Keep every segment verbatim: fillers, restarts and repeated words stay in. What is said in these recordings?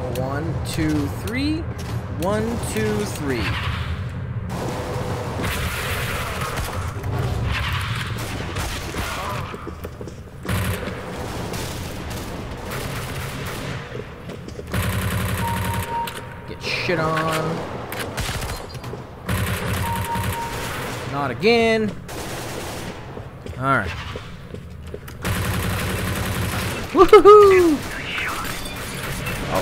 One, two, three. One, two, three. Get shit on. Not again. Alright. Woohoo! Oh.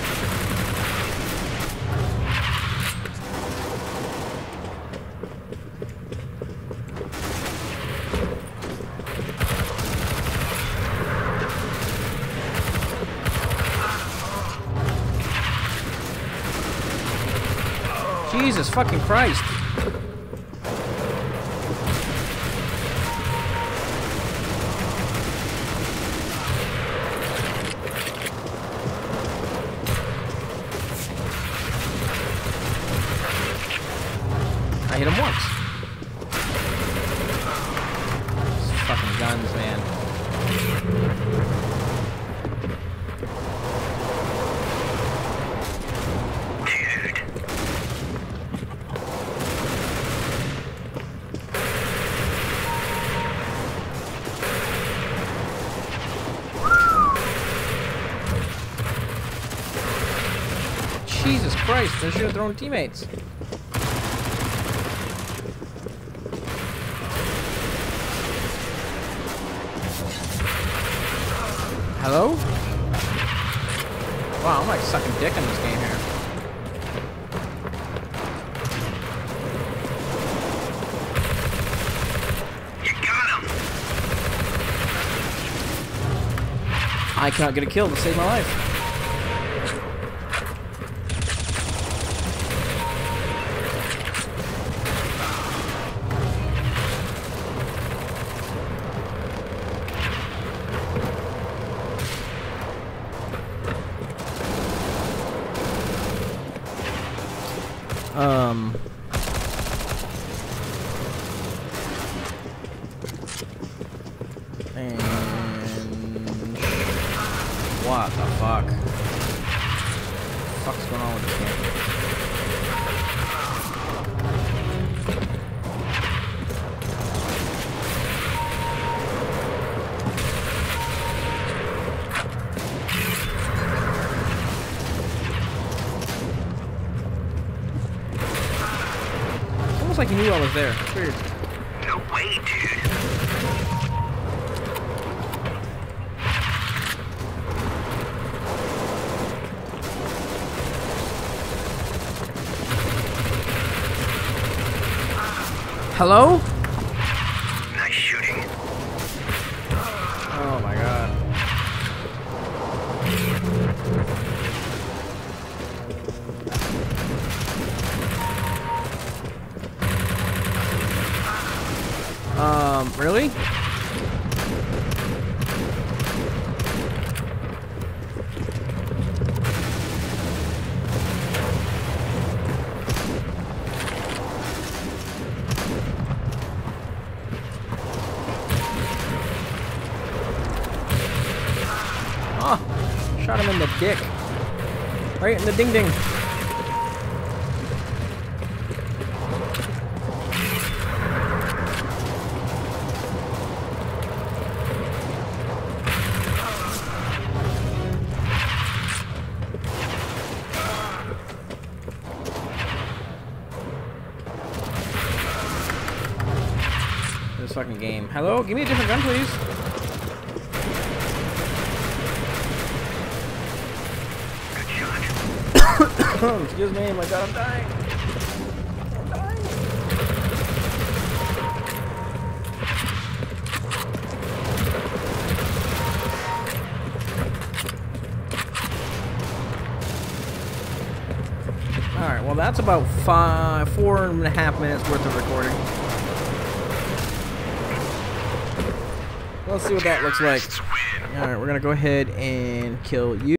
Jesus fucking Christ. I hit him once. These fucking guns, man. Jesus Christ, they should have thrown teammates. Hello? Wow, I'm like sucking dick in this game here. You got him. I cannot get a kill to save my life. Um. And what the fuck? What the fuck's going on with this game? Almost like you knew I was there. It's weird. No way, dude. Hello? Nice shooting. Oh my god. Um, really? Oh, shot him in the dick. Right in the ding ding. This fucking game. Hello? Give me a different gun, please. Good shot. Excuse me, my god, I'm dying. I'm dying. Alright, well that's about five, four and a half minutes worth of recording. Let's see what that looks like. Alright, we're gonna go ahead and kill you.